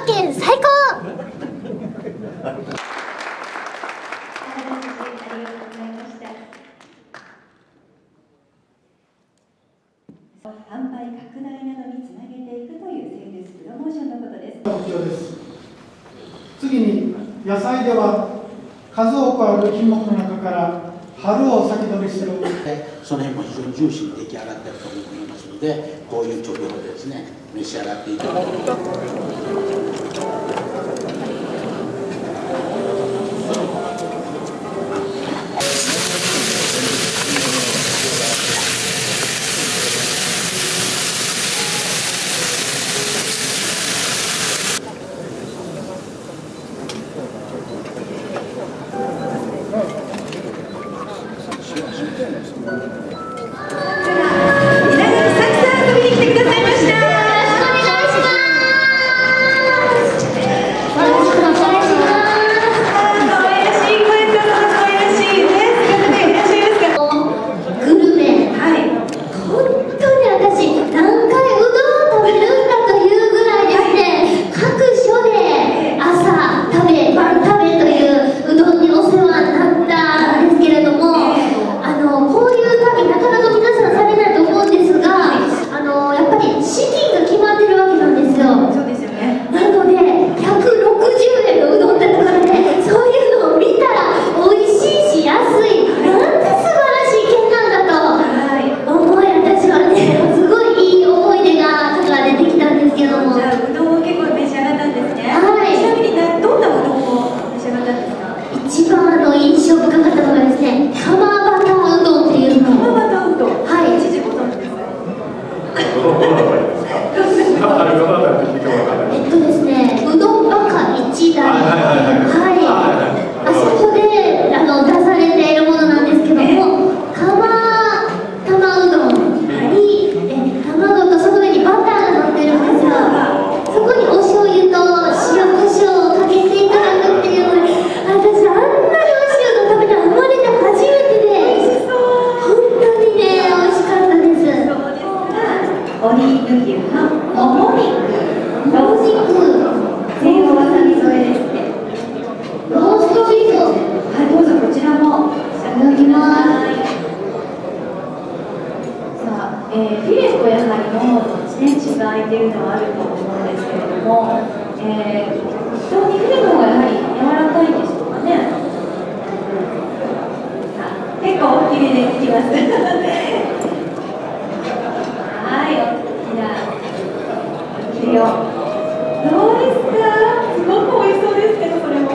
川県最高。 販売拡大などにつなげていくというセールスプロモーションのことです。 特徴です。次に野菜では数多くある品目の中から春を先取りする、 その辺も非常に重視に出来上がっていると思いますので、こういう調理法でですね、召し上がっていただくうどんバカ一台、あそこで出されているものなんですけども、玉うどんに卵とその上にバターが乗ってるんですよ。そこにお醤油と塩コショウをかけていただくっていうので、私あんなに美味しいうどん食べたの生まれて初めてで、本当にね美味しかったです。 オリーブ牛のもも肉、 ロース肉、 西洋わさび添えですね。 ローストビーフ、 はい、どうぞこちらもいただきます。 さあ、フィレとやはり濃度ですね、違いっていうのはあると思うんですけれども、非常にフィレの方がやはり柔らかいんでしょうかね。結構大きめでいきます。はい、大きなフィレを。どうですか？すごく美味しそうですけど、これも。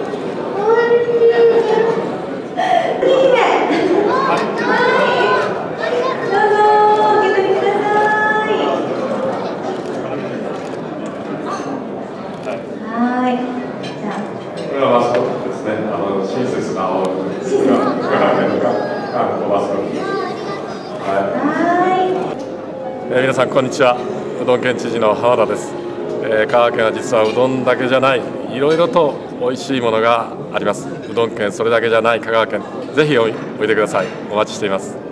いいね。はい。どうぞ、受け取りください。はい。じゃあ。 これはマスコットですね。親切な青マスコット。はい。皆さんこんにちは。うどん県知事の浜田です。香川県は実はうどんだけじゃない、いろいろと美味しいものがあります。うどん県それだけじゃない香川県、ぜひおいでください。お待ちしています。